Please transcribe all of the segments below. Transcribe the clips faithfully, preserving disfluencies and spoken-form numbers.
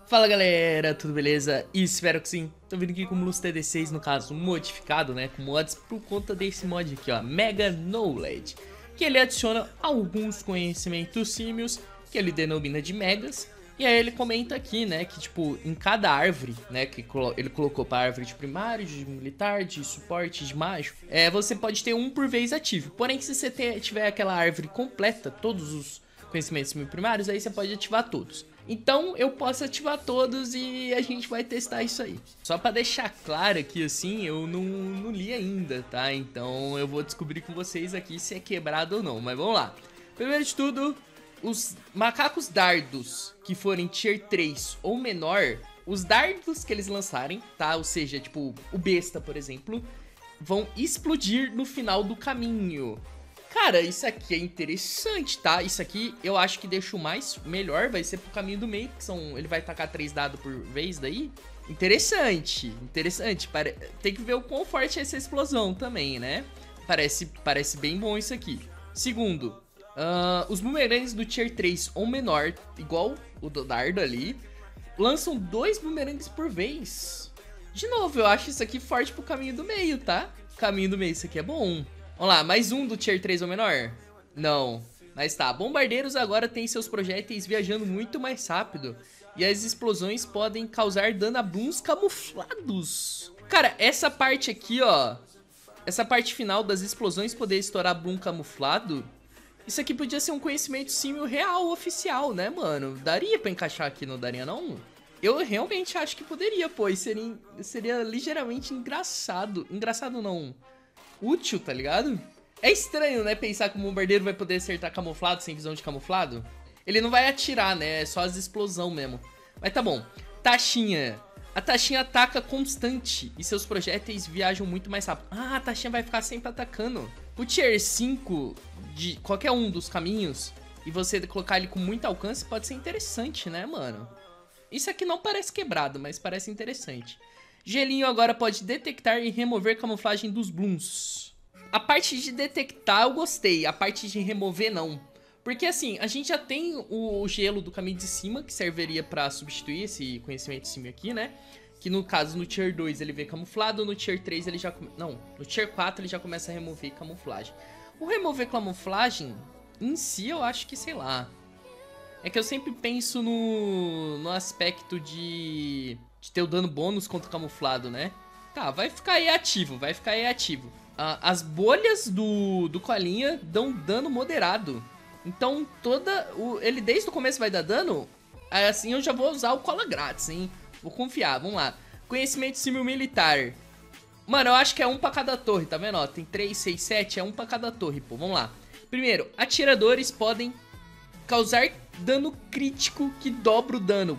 Fala galera, tudo beleza? Espero que sim. Tô vindo aqui com o Luz T D seis, no caso, modificado, né? Com mods por conta desse mod aqui, ó, Mega Knowledge. Que ele adiciona alguns conhecimentos símios, que ele denomina de megas. E aí ele comenta aqui, né, que tipo, em cada árvore, né, que ele colocou para árvore de primário, de militar, de suporte, de mágico, é, você pode ter um por vez ativo. Porém, se você ter, tiver aquela árvore completa, todos os conhecimentos primários, aí você pode ativar todos. Então eu posso ativar todos e a gente vai testar isso aí. Só pra deixar claro aqui assim, eu não, não li ainda, tá? Então eu vou descobrir com vocês aqui se é quebrado ou não. Mas vamos lá. Primeiro de tudo, os macacos dardos que forem tier três ou menor, os dardos que eles lançarem, tá? Ou seja, tipo o besta, por exemplo, vão explodir no final do caminho. Cara, isso aqui é interessante, tá? Isso aqui eu acho que deixa o mais melhor, vai ser pro caminho do meio, que são, ele vai tacar três dados por vez daí. Interessante, interessante. Pare... Tem que ver o quão forte é essa explosão também, né? Parece, parece bem bom isso aqui. Segundo, uh, os bumerangues do tier três ou menor, igual o do dardo ali, lançam dois bumerangues por vez. De novo, eu acho isso aqui forte pro caminho do meio, tá? Caminho do meio, isso aqui é bom. Vamos lá, mais um do tier três ou menor? Não, mas tá. Bombardeiros agora tem seus projéteis viajando muito mais rápido. E as explosões podem causar dano a blooms camuflados. Cara, essa parte aqui, ó. Essa parte final das explosões poder estourar bloom camuflado. Isso aqui podia ser um conhecimento símil real, oficial, né, mano? Daria pra encaixar aqui, não daria não? Eu realmente acho que poderia, pois seria, seria ligeiramente engraçado. Engraçado não... útil, tá ligado? É estranho, né, pensar que o bombardeiro vai poder acertar camuflado sem visão de camuflado. Ele não vai atirar, né, é só as explosão mesmo. Mas tá bom. Taxinha. A taxinha ataca constante e seus projéteis viajam muito mais rápido. Ah, a taxinha vai ficar sempre atacando. O tier cinco de qualquer um dos caminhos e você colocar ele com muito alcance pode ser interessante, né, mano? Isso aqui não parece quebrado, mas parece interessante. Gelinho agora pode detectar e remover camuflagem dos blooms. A parte de detectar eu gostei, a parte de remover não. Porque assim, a gente já tem o gelo do caminho de cima, que serviria pra substituir esse conhecimento de cima aqui, né? Que no caso, no tier dois ele vem camuflado, no tier três ele já... Não, no tier quatro ele já começa a remover camuflagem. O remover camuflagem, em si eu acho que, sei lá... É que eu sempre penso no, no aspecto de... de ter o dano bônus contra o camuflado, né? Tá, vai ficar aí ativo, vai ficar aí ativo. Ah, as bolhas do, do colinha dão dano moderado. Então, toda... O, ele desde o começo vai dar dano. Assim, eu já vou usar o cola grátis, hein? Vou confiar, vamos lá. Conhecimento símil militar. Mano, eu acho que é um pra cada torre, tá vendo? Ó, tem três, seis, sete, é um pra cada torre, pô. Vamos lá. Primeiro, atiradores podem causar dano crítico que dobra o dano.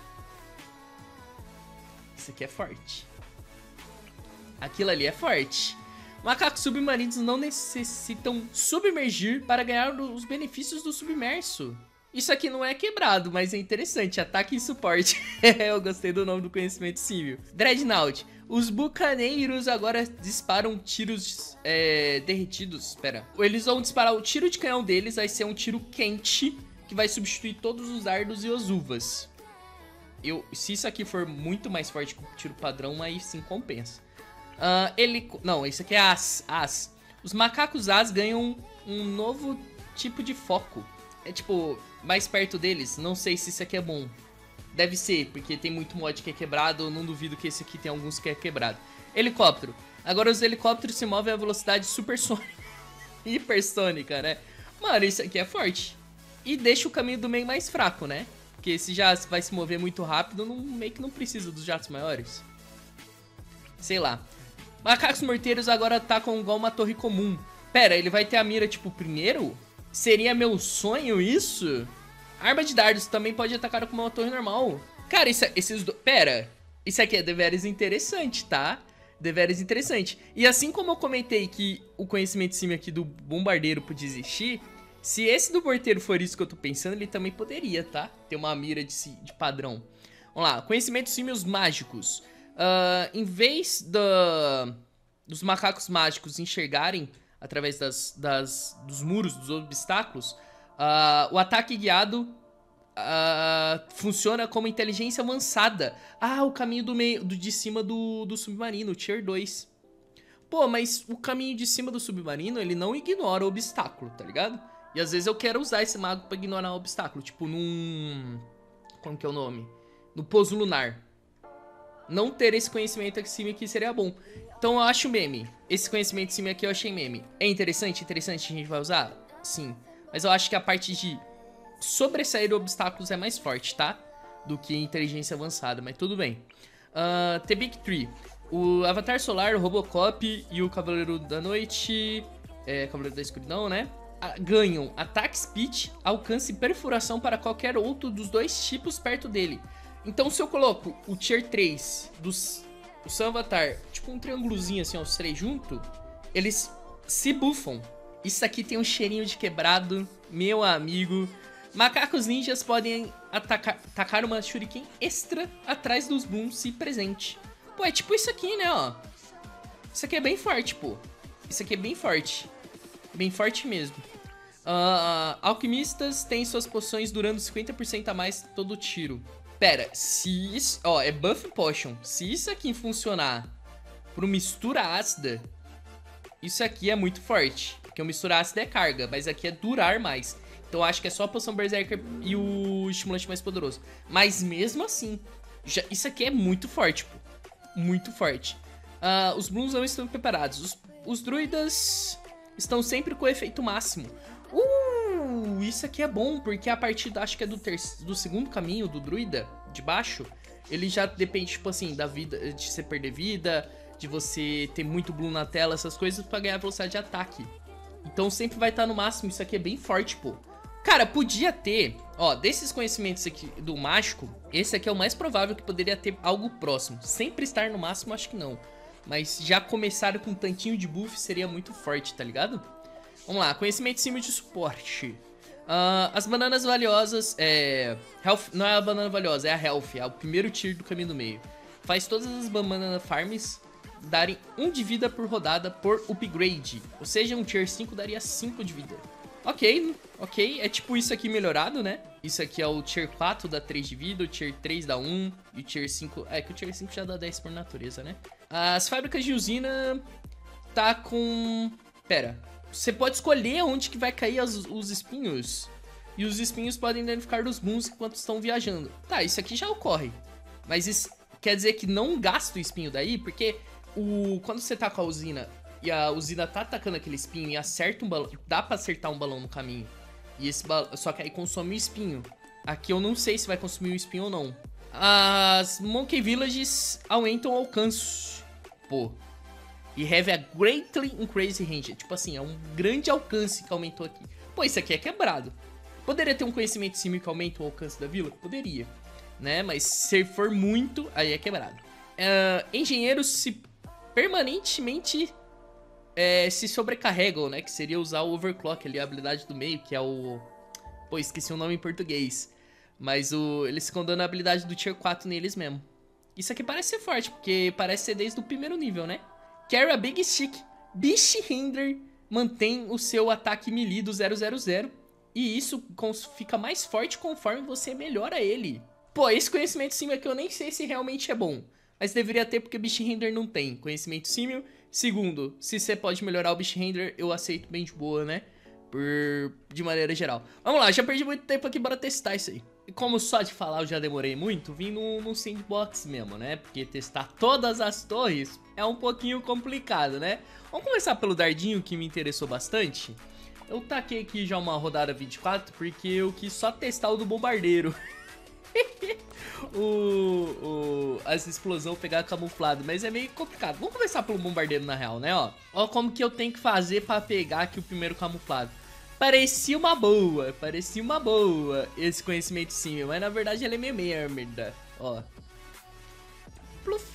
Isso aqui é forte. Aquilo ali é forte. Macacos submarinos não necessitam submergir para ganhar os benefícios do submerso. Isso aqui não é quebrado, mas é interessante. Ataque e suporte. Eu gostei do nome do conhecimento símil. Dreadnought. Os bucaneiros agora disparam tiros é, derretidos. Espera. Eles vão disparar o tiro de canhão deles. Vai ser um tiro quente que vai substituir todos os dardos e as uvas. Eu, se isso aqui for muito mais forte que o tiro padrão, aí sim compensa. Uh, ele, não, isso aqui é as, as. Os macacos as ganham um novo tipo de foco. É tipo, mais perto deles. Não sei se isso aqui é bom. Deve ser, porque tem muito mod que é quebrado. Eu não duvido que esse aqui tem alguns que é quebrado. Helicóptero. Agora os helicópteros se movem a velocidade supersônica. Hipersônica, né? Mano, isso aqui é forte. E deixa o caminho do meio mais fraco, né? Porque se já vai se mover muito rápido, não, meio que não precisa dos jatos maiores. Sei lá. Macacos morteiros agora atacam igual uma torre comum. Pera, ele vai ter a mira tipo primeiro? Seria meu sonho isso? Arma de dardos também pode atacar com uma torre normal. Cara, isso, esses do... Pera, isso aqui é deveras interessante, tá? Deveras interessante. E assim como eu comentei que o conhecimento de cima aqui do bombardeiro podia existir... Se esse do morteiro for isso que eu tô pensando, ele também poderia, tá? Ter uma mira de, de padrão. Vamos lá, conhecimentos símios mágicos. Uh, em vez da, dos macacos mágicos enxergarem através das, das, dos muros, dos obstáculos, uh, o ataque guiado uh, funciona como inteligência avançada. Ah, o caminho do meio, do, de cima do, do submarino, Tier dois. Pô, mas o caminho de cima do submarino, ele não ignora o obstáculo, tá ligado? E às vezes eu quero usar esse mago pra ignorar o obstáculo. Tipo, num... Como que é o nome? No pouso lunar. Não ter esse conhecimento aqui em cima aqui seria bom. Então eu acho meme. Esse conhecimento em cima aqui eu achei meme. É interessante? Interessante, a gente vai usar? Sim. Mas eu acho que a parte de sobressair obstáculos é mais forte, tá? Do que inteligência avançada, mas tudo bem. Uh, The Big Three. O Avatar Solar, o Robocop e o Cavaleiro da Noite... É, Cavaleiro da Escuridão, né? Ganham ataque speed, alcance e perfuração para qualquer outro dos dois tipos perto dele. Então se eu coloco o Tier três dos, do seu Avatar, tipo um triângulozinho assim, os três junto, eles se buffam. Isso aqui tem um cheirinho de quebrado, meu amigo. Macacos ninjas podem atacar, atacar uma shuriken extra atrás dos booms se presente. Pô, é tipo isso aqui, né, ó. Isso aqui é bem forte, pô. Isso aqui é bem forte. Bem forte mesmo. Uh, alquimistas têm suas poções durando cinquenta por cento a mais todo tiro. Pera, se isso... Ó, é buff potion. Se isso aqui funcionar pro mistura ácida, isso aqui é muito forte. Porque o mistura ácida é carga, mas aqui é durar mais. Então eu acho que é só a poção Berserker e o estimulante mais poderoso. Mas mesmo assim, já, isso aqui é muito forte, pô. Muito forte. Uh, os Blooms não estão preparados. Os, os druidas estão sempre com o efeito máximo. Uh, isso aqui é bom, porque a partir, da, acho que é do, terceiro, do segundo caminho do druida, de baixo, ele já depende, tipo assim, da vida, de você perder vida, de você ter muito bloom na tela, essas coisas, pra ganhar velocidade de ataque. Então sempre vai estar no máximo, isso aqui é bem forte, pô. Cara, podia ter, ó, desses conhecimentos aqui do mágico, esse aqui é o mais provável que poderia ter algo próximo. Sempre estar no máximo, acho que não. Mas já começar com um tantinho de buff seria muito forte, tá ligado? Vamos lá, conhecimento cima de suporte. Uh, as bananas valiosas, é... Health, não é a banana valiosa, é a Health, é o primeiro tier do caminho do meio. Faz todas as banana farms darem um de vida por rodada por upgrade. Ou seja, um tier cinco daria cinco de vida. Ok, ok, é tipo isso aqui melhorado, né? Isso aqui é o tier quatro dá três de vida, o tier três dá um e o tier cinco... É que o tier cinco já dá dez por natureza, né? As fábricas de usina tá com... Pera... Você pode escolher onde que vai cair as, os espinhos. E os espinhos podem danificar os booms enquanto estão viajando. Tá, isso aqui já ocorre. Mas isso quer dizer que não gasta o espinho daí, porque o, quando você tá com a usina e a usina tá atacando aquele espinho e acerta um balão, dá pra acertar um balão no caminho. E esse balão, só que aí consome o espinho. Aqui eu não sei se vai consumir o espinho ou não. As Monkey Villages aumentam o alcance. Pô. E have a greatly increased range. Tipo assim, é um grande alcance que aumentou aqui. Pô, isso aqui é quebrado. Poderia ter um conhecimento cima que aumenta o alcance da vila? Poderia, né? Mas se for muito, aí é quebrado. Uh, engenheiros se permanentemente é, se sobrecarregam, né? Que seria usar o overclock ali, a habilidade do meio, que é o... Pô, esqueci o nome em português. Mas o... eles ficam dando a habilidade do tier quatro neles mesmo. Isso aqui parece ser forte, porque parece ser desde o primeiro nível, né? Carry a Big Stick. Beast Hinder mantém o seu ataque melee do zero zero zero. E isso fica mais forte conforme você melhora ele. Pô, esse conhecimento símil aqui eu nem sei se realmente é bom. Mas deveria ter porque Beast Hinder não tem conhecimento símil. Segundo, se você pode melhorar o Beast Hinder, eu aceito bem de boa, né? Por... de maneira geral. Vamos lá, já perdi muito tempo aqui, bora testar isso aí. E como só de falar eu já demorei muito, vim no, no sandbox mesmo, né? Porque testar todas as torres é um pouquinho complicado, né? Vamos começar pelo dardinho, que me interessou bastante. Eu taquei aqui já uma rodada vinte e quatro, porque eu quis só testar o do bombardeiro. o, o, as explosões pegar camuflado, mas é meio complicado. Vamos começar pelo bombardeiro na real, né? Ó, ó como que eu tenho que fazer pra pegar aqui o primeiro camuflado. Parecia uma boa, parecia uma boa esse conhecimento sim, mas na verdade ele é meio merda, ó. Pluf.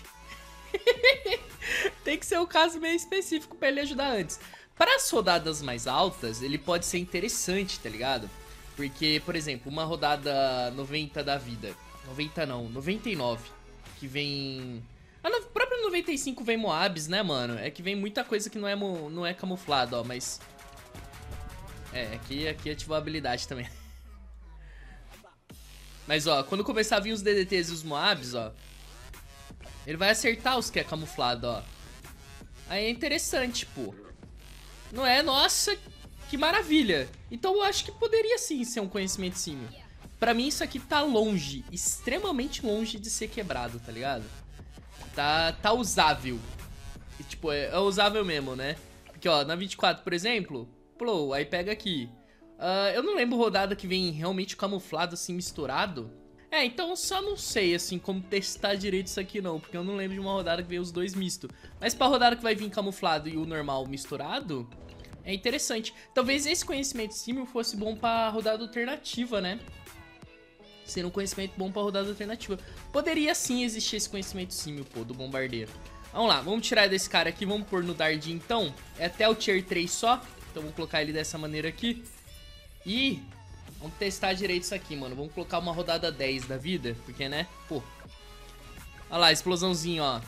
Tem que ser um caso meio específico pra ele ajudar antes. Para as rodadas mais altas, ele pode ser interessante, tá ligado? Porque, por exemplo, uma rodada noventa da vida, noventa não, noventa e nove, que vem... A no... própria noventa e cinco vem Moabs, né, mano? É que vem muita coisa que não é, mo... não é camuflado, ó, mas... É, aqui, aqui ativou a habilidade também. Mas, ó, quando começar a vir os D D Ts e os Moabs, ó, ele vai acertar os que é camuflado, ó. Aí é interessante, pô. Não é? Nossa, que maravilha. Então eu acho que poderia sim ser um conhecimento símil. Pra mim isso aqui tá longe, extremamente longe de ser quebrado, tá ligado? Tá, tá usável. E, tipo, é, é usável mesmo, né? Porque, ó, na vinte e quatro, por exemplo, pulou, aí pega aqui. Uh, eu não lembro rodada que vem realmente camuflado, assim, misturado. É, então só não sei, assim, como testar direito isso aqui não, porque eu não lembro de uma rodada que veio os dois misto. Mas pra rodada que vai vir camuflado e o normal misturado, é interessante. Talvez esse conhecimento símil fosse bom pra rodada alternativa, né? Ser um conhecimento bom pra rodada alternativa. Poderia sim existir esse conhecimento símil, pô, do bombardeiro. Vamos lá, vamos tirar desse cara aqui, vamos pôr no Dardinho então. É até o tier três só, então vamos colocar ele dessa maneira aqui. E vamos testar direito isso aqui, mano. Vamos colocar uma rodada dez da vida, porque, né, pô. Olha lá, explosãozinho, ó.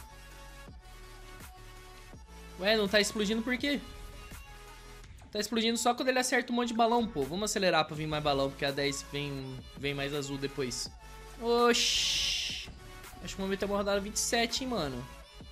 Ué, não tá explodindo por quê? Tá explodindo só quando ele acerta um monte de balão, pô. Vamos acelerar pra vir mais balão, porque a dez vem, vem mais azul depois. Oxi. Acho que vamos meter uma rodada vinte e sete, hein, mano.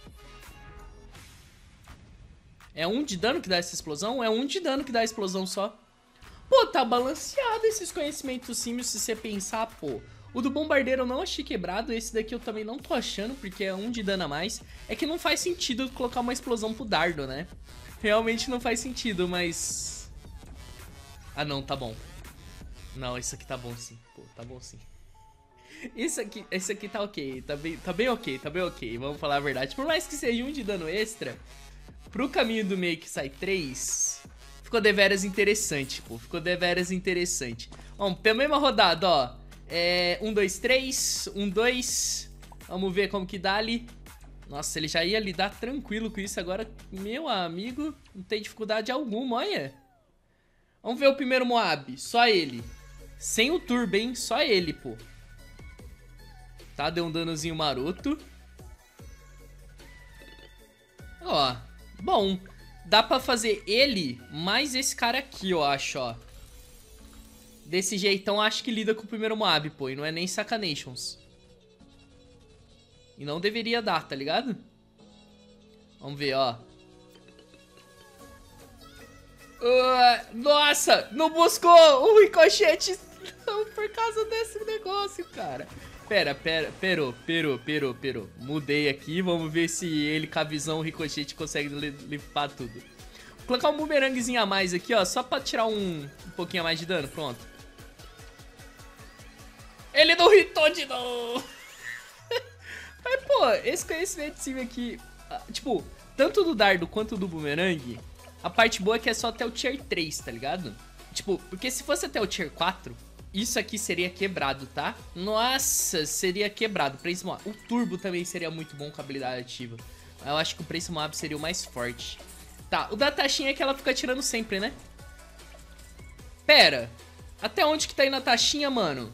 É um de dano que dá essa explosão? É um de dano que dá a explosão só. Pô, tá balanceado esses conhecimentos símios se você pensar, pô. O do bombardeiro eu não achei quebrado, esse daqui eu também não tô achando, porque é um de dano a mais. É que não faz sentido colocar uma explosão pro dardo, né? Realmente não faz sentido, mas... Ah não, tá bom. Não, isso aqui tá bom sim, pô, tá bom sim. Isso aqui, esse aqui tá ok, tá bem, tá bem ok, tá bem ok, vamos falar a verdade. Por mais que seja um de dano extra, pro caminho do meio que sai três... Ficou deveras interessante, pô. Ficou deveras interessante. Vamos, pela mesma rodada, ó. É... um, dois, três. um, dois. Vamos ver como que dá ali. Nossa, ele já ia lidar tranquilo com isso. Agora, meu amigo, não tem dificuldade alguma, olha. Vamos ver o primeiro Moab. Só ele. Sem o turbo, hein? Só ele, pô. Tá, deu um danozinho maroto. Ó, bom. Dá pra fazer ele mais esse cara aqui, eu acho, ó. Desse jeitão, acho que lida com o primeiro Moab, pô. E não é nem Sacanations. E não deveria dar, tá ligado? Vamos ver, ó. Uh, nossa, não buscou o ricochete por causa desse negócio, cara. Pera, pera, perou, perou, perou, perou. Mudei aqui, vamos ver se ele com a visão, o ricochete consegue limpar tudo. Vou colocar um bumeranguezinho a mais aqui, ó, só pra tirar um, um pouquinho a mais de dano, pronto. Ele não hitou de novo. Mas, pô, esse conhecimento civil aqui, tipo, tanto do dardo quanto do bumerangue, a parte boa é que é só até o tier três, tá ligado? Tipo, porque se fosse até o tier quatro... Isso aqui seria quebrado, tá? Nossa, seria quebrado. Prince Moab. O turbo também seria muito bom com a habilidade ativa. Eu acho que o Prince Moab seria o mais forte. Tá, o da taxinha é que ela fica atirando sempre, né? Pera. Até onde que tá indo a taxinha, mano?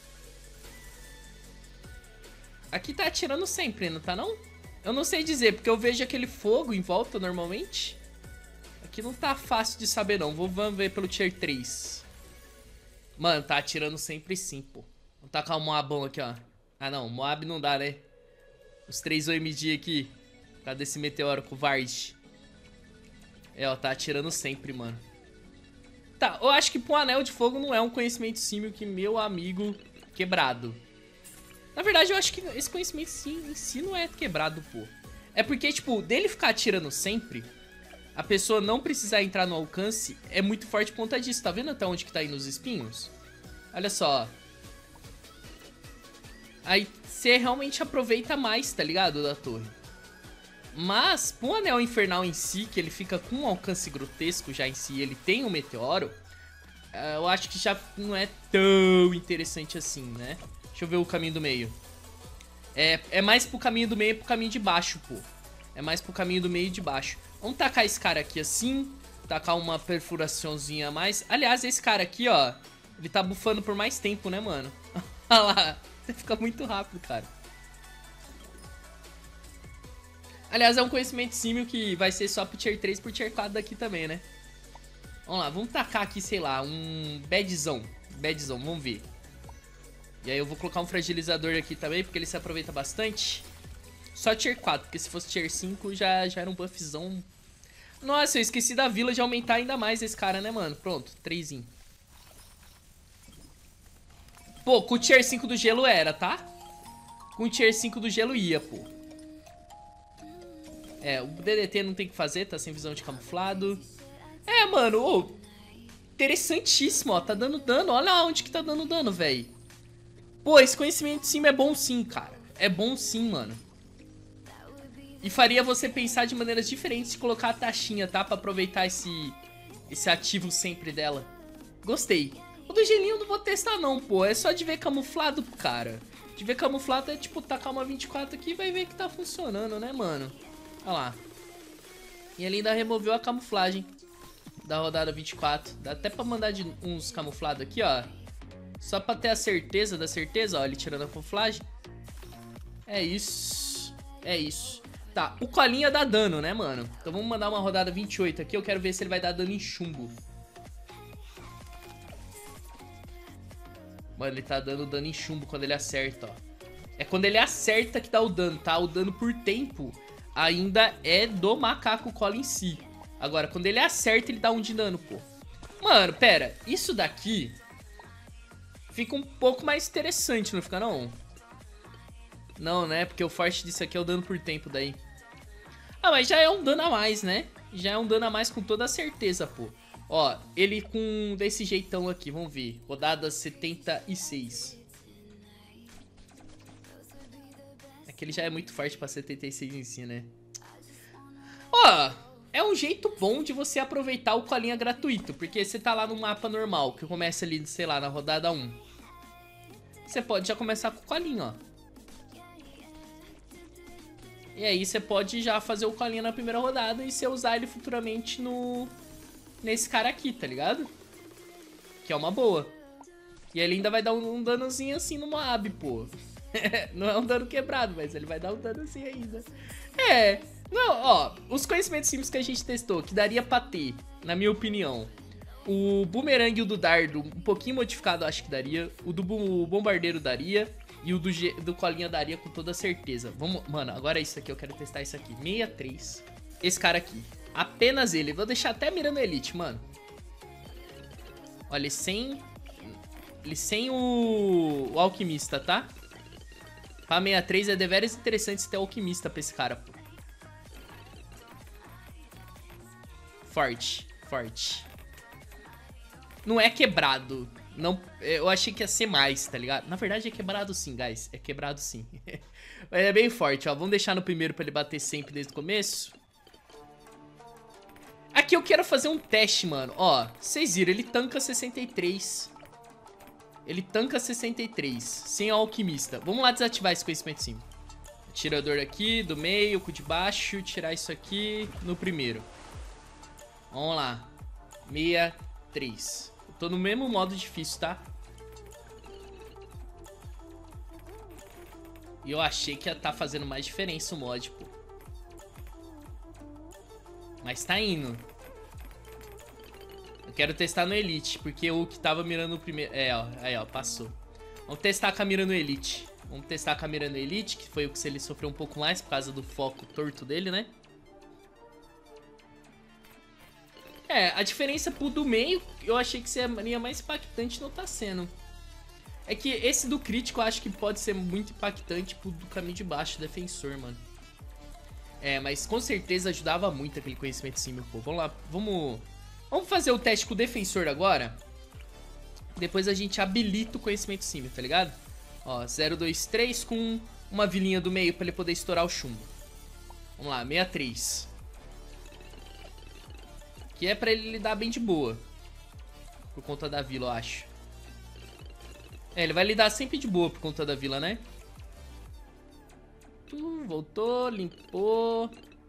Aqui tá atirando sempre, não tá não? Eu não sei dizer, porque eu vejo aquele fogo em volta normalmente. Aqui não tá fácil de saber não. Vou, vamos ver pelo tier três. Mano, tá atirando sempre sim, pô. Vamos tacar o Moabão aqui, ó. Ah, não. Moab não dá, né? Os três O M G aqui. Por causa desse meteoro com o Vard. É, ó. Tá atirando sempre, mano. Tá, eu acho que pro Anel de Fogo não é um conhecimento símil que meu amigo quebrado. Na verdade, eu acho que esse conhecimento sim, em si não é quebrado, pô. É porque, tipo, dele ficar atirando sempre... A pessoa não precisar entrar no alcance é muito forte por conta disso. Tá vendo até onde que tá indo os espinhos? Olha só. Aí você realmente aproveita mais, tá ligado? Da torre. Mas, pro anel infernal em si, que ele fica com um alcance grotesco já em si, ele tem um meteoro, eu acho que já não é tão interessante assim, né? Deixa eu ver o caminho do meio. É, é mais pro caminho do meio e pro caminho de baixo, pô. É mais pro caminho do meio e de baixo. Vamos tacar esse cara aqui assim. Tacar uma perfuraçãozinha a mais. Aliás, esse cara aqui, ó. Ele tá bufando por mais tempo, né, mano? Olha lá. Fica muito rápido, cara. Aliás, é um conhecimento símil que vai ser só pro tier três e pro tier quatro daqui também, né? Vamos lá, vamos tacar aqui, sei lá, um badzão. Badzão, vamos ver. E aí eu vou colocar um fragilizador aqui também, porque ele se aproveita bastante. Só tier quatro, porque se fosse tier cinco já, já era um buffzão. Nossa, eu esqueci da vila de aumentar ainda mais esse cara, né, mano? Pronto, trêsinho. Pô, com o tier cinco do gelo era, tá? Com o tier cinco do gelo ia, pô. É, o D D T não tem o que fazer, tá sem visão de camuflado. É, mano, ô, interessantíssimo, ó, tá dando dano. Olha onde que tá dando dano, velho. Pô, esse conhecimento de cima é bom sim, cara. É bom sim, mano. E faria você pensar de maneiras diferentes de colocar a taxinha, tá? Pra aproveitar esse, esse ativo sempre dela. Gostei. O do gelinho não vou testar não, pô. É só de ver camuflado, cara. De ver camuflado é tipo tacar uma vinte e quatro aqui e vai ver que tá funcionando, né, mano? Olha lá. E ele ainda removeu a camuflagem da rodada vinte e quatro. Dá até pra mandar de uns camuflados aqui, ó. Só pra ter a certeza da certeza, ó. Ele tirando a camuflagem. É isso. É isso. Tá, o colinha dá dano, né, mano? Então vamos mandar uma rodada vinte e oito aqui. Eu quero ver se ele vai dar dano em chumbo. Mano, ele tá dando dano em chumbo quando ele acerta, ó. É quando ele acerta que dá o dano, tá? O dano por tempo ainda é do macaco cola em si. Agora, quando ele acerta, ele dá um de dano, pô. Mano, pera. Isso daqui fica um pouco mais interessante, não fica, não? Não, né? Porque o forte disso aqui é o dano por tempo daí. Ah, mas já é um dano a mais, né? Já é um dano a mais com toda certeza, pô. Ó, ele com desse jeitão aqui, vamos ver. Rodada setenta e seis. Aquele já é muito forte pra setenta e seis em si, né? Ó, é um jeito bom de você aproveitar o colinha gratuito. Porque você tá lá no mapa normal, que começa ali, sei lá, na rodada um. Você pode já começar com o colinho, ó. E aí você pode já fazer o colinha na primeira rodada e você usar ele futuramente no... nesse cara aqui, tá ligado? Que é uma boa. E ele ainda vai dar um, um danozinho assim no Moab, pô. Não é um dano quebrado, mas ele vai dar um danozinho ainda. É, não, ó, os conhecimentos simples que a gente testou, que daria pra ter, na minha opinião. O bumerangue e o do dardo, um pouquinho modificado, acho que daria. O do bu bombardeiro daria. E o do, G do colinha daria com toda certeza. Vamos, mano, agora é isso aqui, eu quero testar isso aqui. sessenta e três. Esse cara aqui. Apenas ele. Vou deixar até mirando elite, mano. Olha, ele sem... Ele sem o... o alquimista, tá? Pra sessenta e três é deveras interessante ter alquimista pra esse cara, pô. Forte. Forte. Não é quebrado. Não, eu achei que ia ser mais, tá ligado? Na verdade é quebrado sim, guys. É quebrado sim. Mas é bem forte, ó. Vamos deixar no primeiro pra ele bater sempre desde o começo. Aqui eu quero fazer um teste, mano. Ó, vocês viram, ele tanca sessenta e três. Ele tanca sessenta e três, sem a alquimista. Vamos lá desativar esse conhecimento sim. Atirador aqui, do meio, com o de baixo. Tirar isso aqui no primeiro. Vamos lá. sessenta e três. Eu tô no mesmo modo difícil, tá? E eu achei que ia tá fazendo mais diferença o mod, pô. Mas tá indo. Eu quero testar no Elite, porque o que tava mirando no primeiro... É, ó, aí, ó, passou. Vamos testar com a mira no Elite. Vamos testar com a mira no Elite, que foi o que ele sofreu um pouco mais por causa do foco torto dele, né? É, a diferença pro do meio, eu achei que seria mais impactante, não tá sendo. É que esse do crítico eu acho que pode ser muito impactante pro do caminho de baixo, defensor, mano. É, mas com certeza ajudava muito aquele conhecimento sim, meu povo. Vamos lá, vamos... Vamos fazer o teste com o defensor agora. Depois a gente habilita o conhecimento sim, tá ligado? Ó, zero, dois, três com uma vilinha do meio pra ele poder estourar o chumbo. Vamos lá, sessenta e três. Que é pra ele lidar bem de boa. Por conta da vila, eu acho. É, ele vai lidar sempre de boa por conta da vila, né? Uh, voltou, limpou.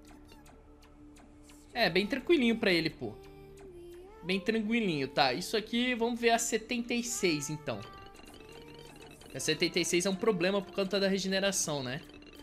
É, bem tranquilinho pra ele, pô. Bem tranquilinho, tá. Isso aqui, vamos ver a setenta e seis, então. A setenta e seis é um problema por conta da regeneração, né?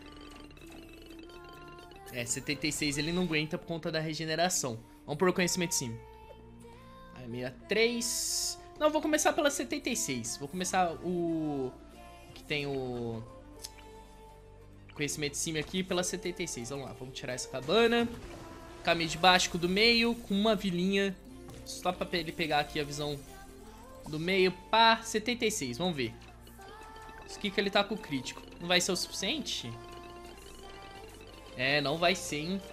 É, setenta e seis ele não aguenta por conta da regeneração. Vamos por conhecimento sim. Aí, sessenta e três. Não, vou começar pela setenta e seis. Vou começar o, tem o conhecimento de cima aqui pela setenta e seis. Vamos lá, vamos tirar essa cabana. Caminho de baixo com o do meio, com uma vilinha. Só pra ele pegar aqui a visão do meio. Pá, setenta e seis, vamos ver. Isso aqui que ele tá com o crítico. Não vai ser o suficiente? É, não vai ser, hein?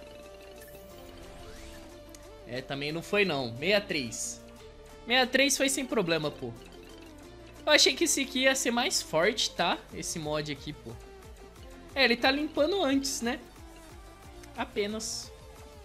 É, também não foi não. sessenta e três. sessenta e três foi sem problema, pô. Eu achei que esse aqui ia ser mais forte, tá? Esse mod aqui, pô. É, ele tá limpando antes, né? Apenas.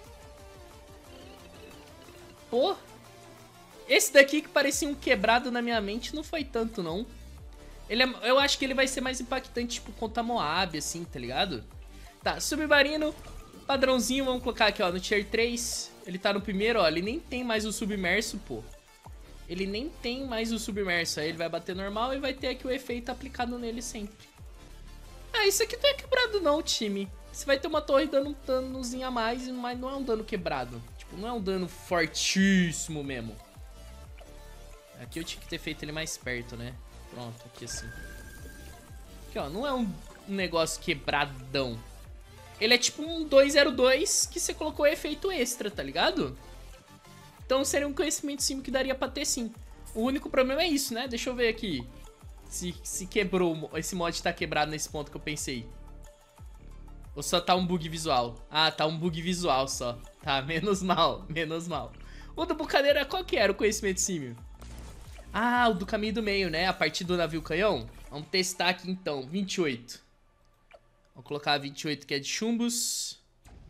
Pô. Esse daqui que parecia um quebrado na minha mente não foi tanto, não. Ele é, eu acho que ele vai ser mais impactante, tipo, contra Moab, assim, tá ligado? Tá, submarino, padrãozinho, vamos colocar aqui, ó, no tier três. Ele tá no primeiro, ó, ele nem tem mais o submerso, pô. Ele nem tem mais o submerso, aí ele vai bater normal e vai ter aqui o efeito aplicado nele sempre. Ah, isso aqui não é quebrado não, time. Você vai ter uma torre dando um danozinho a mais, mas não é um dano quebrado. Tipo, não é um dano fortíssimo mesmo. Aqui eu tinha que ter feito ele mais perto, né? Pronto, aqui assim. Aqui, ó, não é um negócio quebradão. Ele é tipo um dois zero dois que você colocou efeito extra, tá ligado? Então seria um conhecimento sim que daria pra ter sim. O único problema é isso, né? Deixa eu ver aqui. Se, se quebrou, esse mod tá quebrado nesse ponto que eu pensei. Ou só tá um bug visual? Ah, tá um bug visual só. Tá, menos mal, menos mal. O do bucaneiro, qual que era o conhecimento símil? Ah, o do caminho do meio, né? A partir do navio canhão. Vamos testar aqui então, vinte e oito. Vamos colocar vinte e oito que é de chumbos.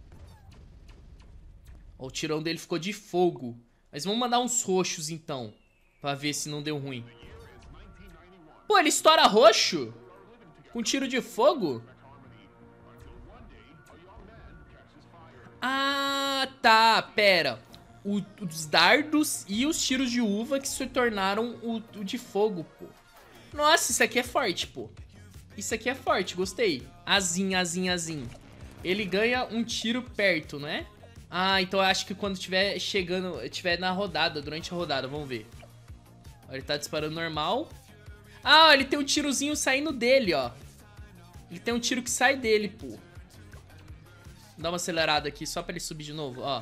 Ó, o tirão dele ficou de fogo. Mas vamos mandar uns roxos então, pra ver se não deu ruim. Pô, ele estoura roxo? Com tiro de fogo? Ah, tá, pera. O, os dardos e os tiros de uva que se tornaram o, o de fogo, pô. Nossa, isso aqui é forte, pô. Isso aqui é forte, gostei. Azim, azim, azim. Ele ganha um tiro perto, né? Ah, então eu acho que quando tiver chegando, tiver na rodada, durante a rodada, vamos ver. Ó, ele tá disparando normal. Ah, ó, ele tem um tirozinho saindo dele, ó. Ele tem um tiro que sai dele, pô. Vou dar uma acelerada aqui só pra ele subir de novo, ó.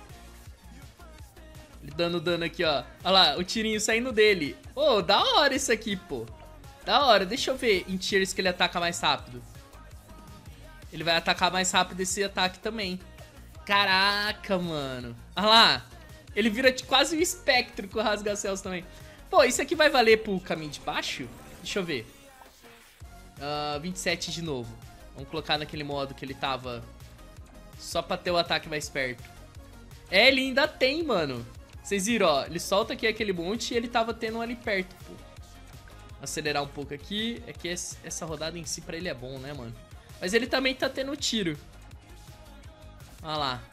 Ele dando dano aqui, ó. Olha lá, o tirinho saindo dele. Ô, oh, da hora isso aqui, pô. Da hora. Deixa eu ver em tiers que ele ataca mais rápido. Ele vai atacar mais rápido esse ataque também. Caraca, mano. Olha lá. Ele vira quase um espectro com o rasga-céus também. Pô, isso aqui vai valer pro caminho de baixo? Deixa eu ver. Uh, vinte e sete de novo. Vamos colocar naquele modo que ele tava... Só pra ter o ataque mais perto. É, ele ainda tem, mano. Vocês viram, ó. Ele solta aqui aquele monte e ele tava tendo um ali perto, pô. Acelerar um pouco aqui. É que essa rodada em si pra ele é bom, né, mano? Mas ele também tá tendo tiro. Olha lá.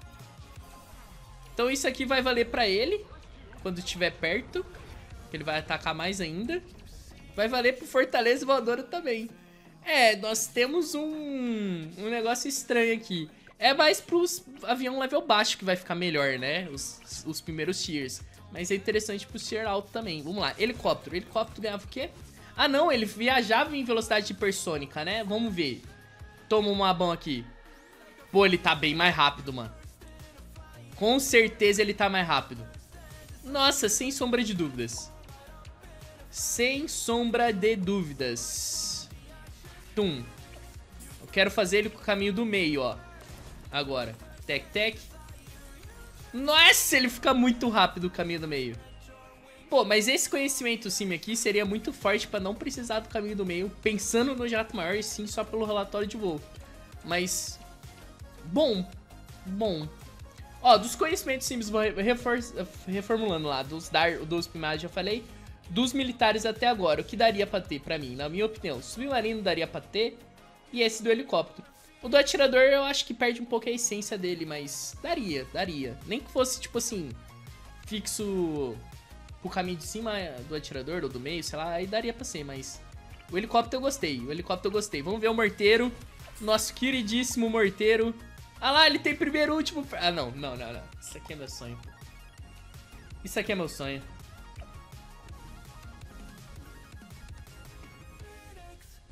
Então isso aqui vai valer pra ele. Quando estiver perto. Ele vai atacar mais ainda. Vai valer pro Fortaleza Voadora também. É, nós temos um, um negócio estranho aqui. É mais pros avião level baixo que vai ficar melhor, né? Os, os primeiros tiers. Mas é interessante pro tier alto também. Vamos lá, helicóptero. Helicóptero ganhava o quê? Ah, não, ele viajava em velocidade hipersônica, né? Vamos ver. Toma um abão aqui. Pô, ele tá bem mais rápido, mano. Com certeza ele tá mais rápido. Nossa, sem sombra de dúvidas. Sem sombra de dúvidas. Tum. Eu quero fazer ele com o caminho do meio, ó. Agora. Tec, tec. Nossa, ele fica muito rápido o caminho do meio. Pô, mas esse conhecimento sim aqui seria muito forte pra não precisar do caminho do meio, pensando no jato maior e sim só pelo relatório de voo. Mas... Bom. Bom. Ó, dos conhecimentos simples, vou refor reformulando lá. Dos, dar, dos primários já falei. Dos militares até agora, o que daria pra ter pra mim? Na minha opinião, submarino daria pra ter. E esse do helicóptero. O do atirador eu acho que perde um pouco a essência dele, mas daria, daria. Nem que fosse, tipo assim, fixo o caminho de cima do atirador ou do meio, sei lá, aí daria pra ser, mas... O helicóptero eu gostei, o helicóptero eu gostei. Vamos ver o morteiro, nosso queridíssimo morteiro. Ah lá, ele tem primeiro, último... Ah, não, não, não, não. Isso aqui é meu sonho. Isso aqui é meu sonho.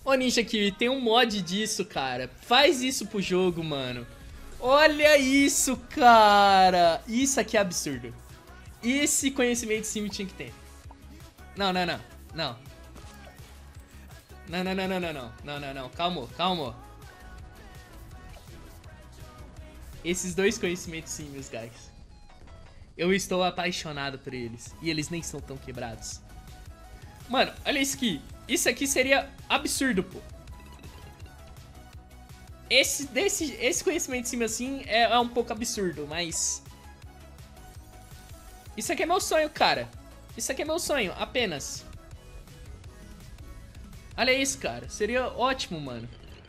Ô, Ninja Kiwi, tem um mod disso, cara. Faz isso pro jogo, mano. Olha isso, cara. Isso aqui é absurdo. Esse conhecimento sim tinha que ter. Não, não, não. Não. Não, não, não, não, não, não. Não, não, não. Calma, calma. Esses dois conhecimentos sim, meus guys. Eu estou apaixonado por eles. E eles nem são tão quebrados. Mano, olha isso aqui. Isso aqui seria absurdo, pô. Esse, desse, esse conhecimento em cima assim é, é um pouco absurdo, mas... Isso aqui é meu sonho, cara. Isso aqui é meu sonho, apenas. Olha isso, cara. Seria ótimo, mano.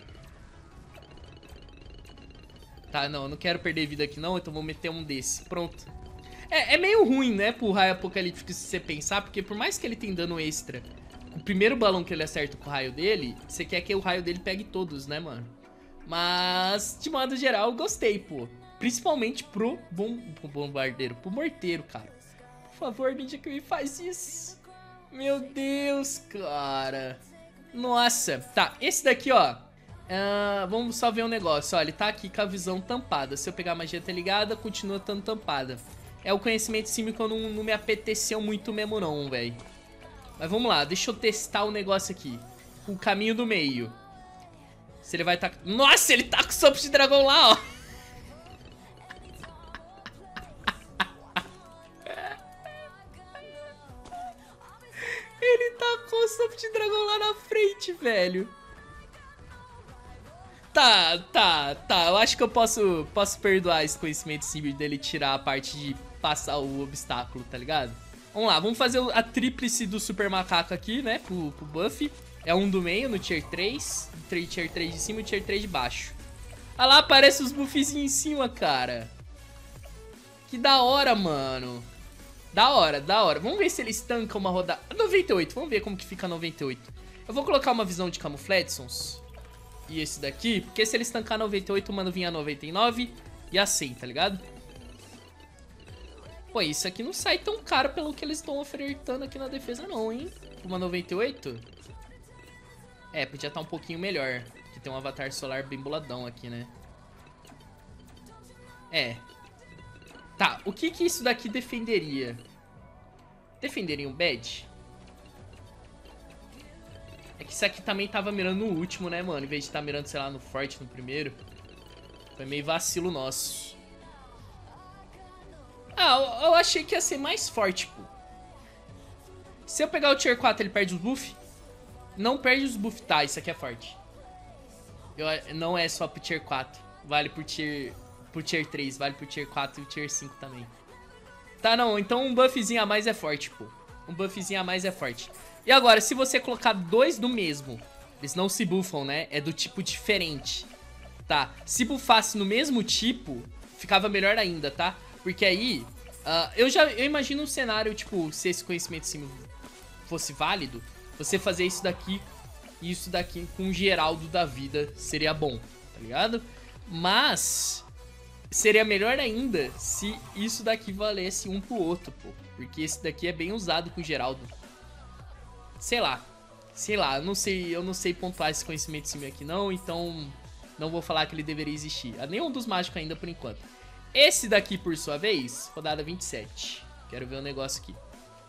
Tá, não, eu não quero perder vida aqui não, então vou meter um desse. Pronto. É, é meio ruim, né, pro raio apocalíptico se você pensar, porque por mais que ele tenha dano extra, o primeiro balão que ele acerta com o raio dele, você quer que o raio dele pegue todos, né, mano? Mas, de modo geral, eu gostei, pô. Principalmente pro, bom, pro bombardeiro, pro morteiro, cara. Por favor, Ninja Kiwi, faz isso. Meu Deus, cara. Nossa. Tá, esse daqui, ó. Uh, vamos só ver um negócio. Ó, ele tá aqui com a visão tampada. Se eu pegar a magia tá ligada, continua estando tampada. É o conhecimento sim que eu não, não me apeteceu muito mesmo não, velho. Mas vamos lá, deixa eu testar o negócio aqui. O caminho do meio. Se ele vai tá... Nossa, ele tá com o sopro de dragão lá, ó. Ele tá com o sopro de dragão lá na frente, velho. Tá, tá, tá. Eu acho que eu posso, posso perdoar esse conhecimento sim dele tirar a parte de passar o obstáculo, tá ligado? Vamos lá, vamos fazer a tríplice do super macaco aqui, né, pro, pro buff. É um do meio, no tier três, tier três de cima e tier três de baixo. Ah lá, aparece os buffzinhos em cima, cara. Que da hora, mano. Da hora, da hora. Vamos ver se ele estanca uma rodada. noventa e oito, vamos ver como que fica noventa e oito. Eu vou colocar uma visão de camufladsons. E esse daqui, porque se ele estancar noventa e oito, mano, vinha noventa e nove e a cem, tá ligado? Pô, isso aqui não sai tão caro pelo que eles estão ofertando aqui na defesa não, hein? Uma noventa e oito? É, podia estar um pouquinho melhor. Que tem um avatar solar bem boladão aqui, né? É. Tá, o que que isso daqui defenderia? Defenderia um badge? É que isso aqui também tava mirando no último, né, mano? Em vez de estar mirando, sei lá, no forte no primeiro. Foi meio vacilo nosso. Ah, eu, eu achei que ia ser mais forte, pô. Se eu pegar o tier quatro, ele perde os buff? Não perde os buff, tá, isso aqui é forte. Eu, não é só pro tier quatro. Vale pro tier, pro tier três, vale pro tier quatro e tier cinco também. Tá, não, então um buffzinho a mais é forte, pô. Um buffzinho a mais é forte. E agora, se você colocar dois do mesmo, eles não se buffam, né? É do tipo diferente. Tá, se buffasse no mesmo tipo, ficava melhor ainda, tá? Porque aí, uh, eu já eu imagino um cenário, tipo, se esse conhecimento sim fosse válido, você fazer isso daqui e isso daqui com o Geraldo da vida seria bom, tá ligado? Mas seria melhor ainda se isso daqui valesse um pro outro, pô. Porque esse daqui é bem usado com o Geraldo. Sei lá, sei lá, eu não sei, eu não sei pontuar esse conhecimento sim aqui não, então não vou falar que ele deveria existir. Nenhum dos mágicos ainda por enquanto. Esse daqui, por sua vez, rodada vinte e sete. Quero ver um negócio aqui.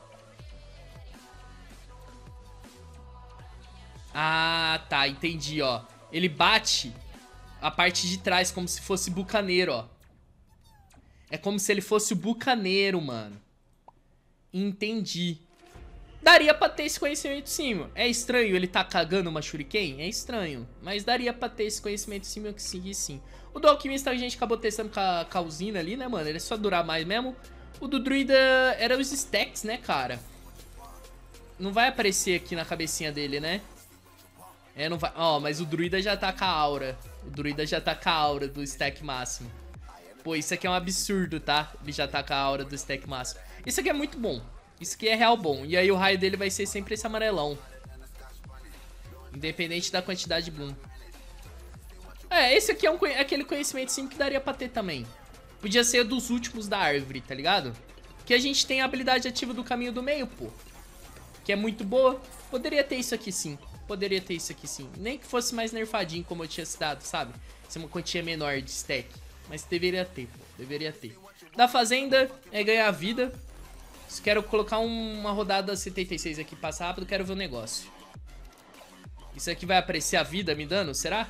Ah, tá, entendi, ó. Ele bate a parte de trás como se fosse bucaneiro, ó. É como se ele fosse o bucaneiro, mano. Entendi. Daria pra ter esse conhecimento sim. É estranho ele tá cagando uma shuriken? É estranho. Mas daria pra ter esse conhecimento sim, eu que segui sim. O do alquimista a gente acabou testando com a, com a usina ali, né, mano? Ele é só durar mais mesmo. O do druida era os stacks, né, cara? Não vai aparecer aqui na cabecinha dele, né? É, não vai... Ó, mas o druida já tá com a aura. O druida já tá com a aura do stack máximo. Pô, isso aqui é um absurdo, tá? Ele já tá com a aura do stack máximo. Isso aqui é muito bom. Isso aqui é real bom. E aí o raio dele vai ser sempre esse amarelão. Independente da quantidade de boom. É, esse aqui é, um, é aquele conhecimento sim que daria pra ter também. Podia ser dos últimos da árvore, tá ligado? Que a gente tem a habilidade ativa do caminho do meio, pô. Que é muito boa. Poderia ter isso aqui sim. Poderia ter isso aqui sim. Nem que fosse mais nerfadinho como eu tinha citado, sabe? Ser uma quantia menor de stack. Mas deveria ter, pô. Deveria ter. Da fazenda é ganhar vida. Se quero colocar um, uma rodada setenta e seis aqui, passar rápido, quero ver o negócio. Isso aqui vai aparecer a vida me dando, será?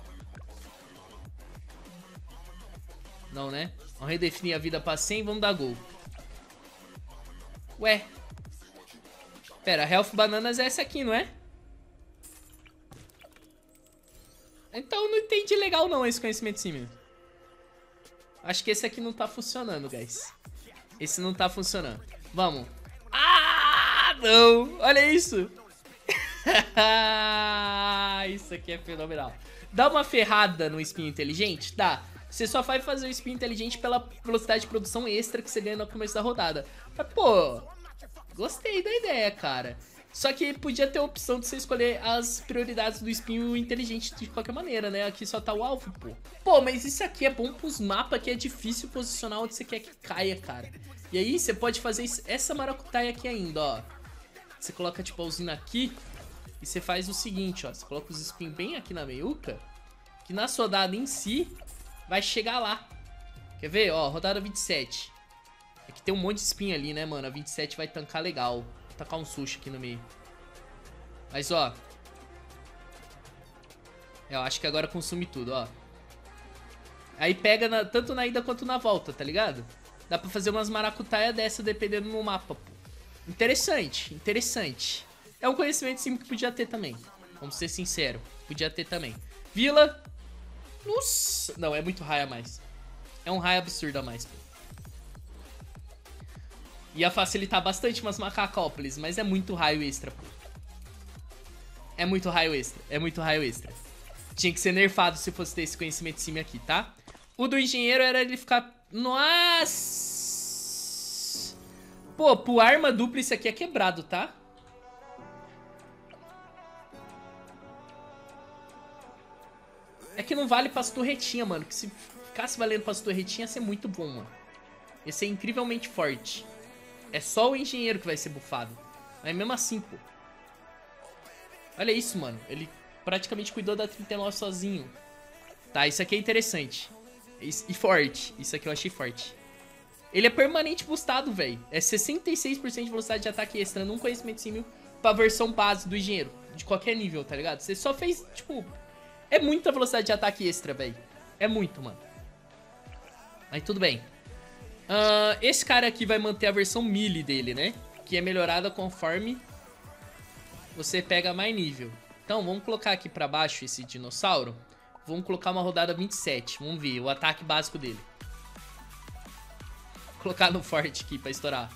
Não, né? Vamos redefinir a vida pra cem e vamos dar gol. Ué. Pera, Health Bananas é essa aqui, não é? Então não entendi legal não esse conhecimento sim, meu. Acho que esse aqui não tá funcionando, guys. Esse não tá funcionando. Vamos. Ah, não. Olha isso. Isso aqui é fenomenal. Dá uma ferrada no espinho inteligente? Dá. Você só vai fazer o espinho inteligente pela velocidade de produção extra que você ganha no começo da rodada. Mas, pô, gostei da ideia, cara. Só que podia ter a opção de você escolher as prioridades do espinho inteligente de qualquer maneira, né? Aqui só tá o alvo, pô. Pô, mas isso aqui é bom pros mapas que é difícil posicionar onde você quer que caia, cara. E aí você pode fazer essa maracutaia aqui ainda, ó. Você coloca, tipo, a usina aqui e você faz o seguinte, ó. Você coloca os espinhos bem aqui na meiuca, que na rodada em si vai chegar lá. Quer ver? Ó, rodada vinte e sete. É que tem um monte de espinho ali, né, mano? A vinte e sete vai tancar legal. Vou tacar um sushi aqui no meio. Mas, ó. Eu acho que agora consome tudo, ó. Aí pega na, tanto na ida quanto na volta, tá ligado? Dá pra fazer umas maracutaia dessa dependendo do mapa, pô. Interessante, interessante. É um conhecimento sim que podia ter também. Vamos ser sinceros. Podia ter também. Vila. Nossa. Não, é muito raio a mais. É um raio absurdo a mais, pô. Ia facilitar bastante umas macacópolis, mas é muito raio extra, pô. É muito raio extra, é muito raio extra. Tinha que ser nerfado se fosse ter esse conhecimento de cima aqui, tá? O do engenheiro era ele ficar... Nossa! Pô, pro arma dupla isso aqui é quebrado, tá? É que não vale pras torretinhas, mano. Que se ficasse valendo pras torretinhas ia ser muito bom, mano. Ia ser incrivelmente forte. É só o engenheiro que vai ser bufado. Mas mesmo assim, pô. Olha isso, mano. Ele praticamente cuidou da trinta e nove sozinho. Tá, isso aqui é interessante. E forte. Isso aqui eu achei forte. Ele é permanente boostado, velho. É sessenta e seis por cento de velocidade de ataque extra num conhecimento símil pra versão base do engenheiro. De qualquer nível, tá ligado? Você só fez, tipo... É muita velocidade de ataque extra, velho. É muito, mano. Aí tudo bem. Uh, esse cara aqui vai manter a versão melee dele, né? Que é melhorada conforme você pega mais nível. Então, vamos colocar aqui pra baixo esse dinossauro. Vamos colocar uma rodada vinte e sete. Vamos ver o ataque básico dele. Vou colocar no forte aqui pra estourar.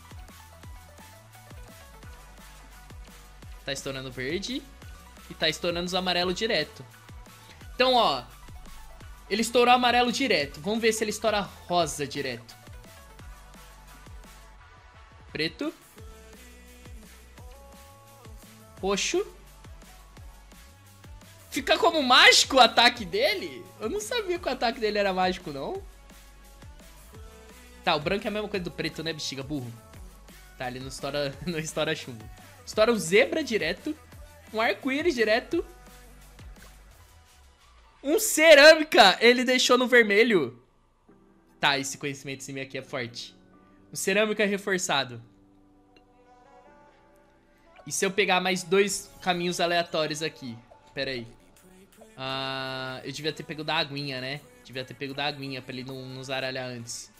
Tá estourando verde. E tá estourando os amarelos direto. Então, ó. Ele estourou amarelo direto. Vamos ver se ele estoura rosa direto. Preto. Roxo. Fica como mágico o ataque dele? Eu não sabia que o ataque dele era mágico, não. Tá, o branco é a mesma coisa do preto, né, bexiga? Burro. Tá, ele não estoura, não estoura chumbo. Estoura o zebra direto. Um arco-íris direto. Um cerâmica ele deixou no vermelho. Tá, esse conhecimento esse meio aqui é forte. Um cerâmica reforçado. E se eu pegar mais dois caminhos aleatórios aqui? Pera aí. Ah, eu devia ter pego da aguinha, né? Devia ter pego da aguinha pra ele não nos aralhar antes.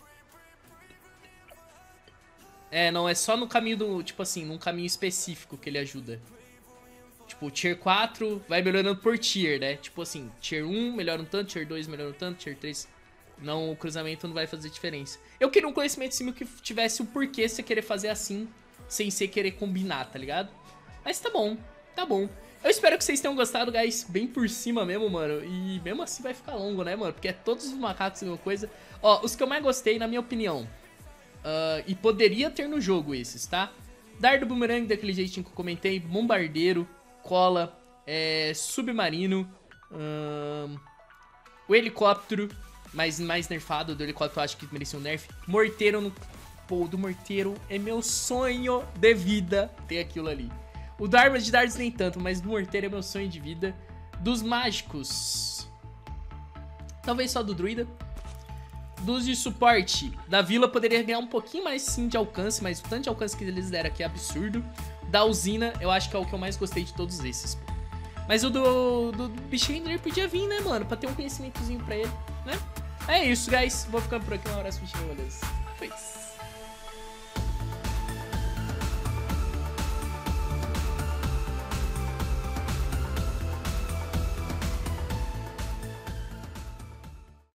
É, não, é só no caminho do... Tipo assim, num caminho específico que ele ajuda. Tipo, tier quatro vai melhorando por tier, né? Tipo assim, tier um melhora um tanto, tier dois melhora um tanto, tier três... Não, o cruzamento não vai fazer diferença. Eu queria um conhecimento sim que tivesse o porquê você querer fazer assim, sem você querer combinar, tá ligado? Mas tá bom, tá bom. Eu espero que vocês tenham gostado, guys, bem por cima mesmo, mano. E mesmo assim vai ficar longo, né, mano? Porque é todos os macacos a mesma coisa. Ó, os que eu mais gostei, na minha opinião, uh, e poderia ter no jogo esses, tá? Dardo Boomerang, daquele jeitinho que eu comentei, Bombardeiro, Cola, é, Submarino, uh, o Helicóptero... Mas mais nerfado, do helicóptero eu acho que merecia um nerf. Morteiro no... Pô, do morteiro é meu sonho de vida ter aquilo ali. O do Arma de Dardos nem tanto, mas do Morteiro é meu sonho de vida. Dos mágicos, talvez só do Druida. Dos de suporte, da Vila poderia ganhar um pouquinho mais sim de alcance, mas o tanto de alcance que eles deram aqui é absurdo. Da Usina, eu acho que é o que eu mais gostei de todos esses. Mas o do, do bichinho ele podia vir, né, mano? Pra ter um conhecimentozinho pra ele, né? É isso, guys. Vou ficando por aqui. Um abraço, bichinho. Valeu. Fui.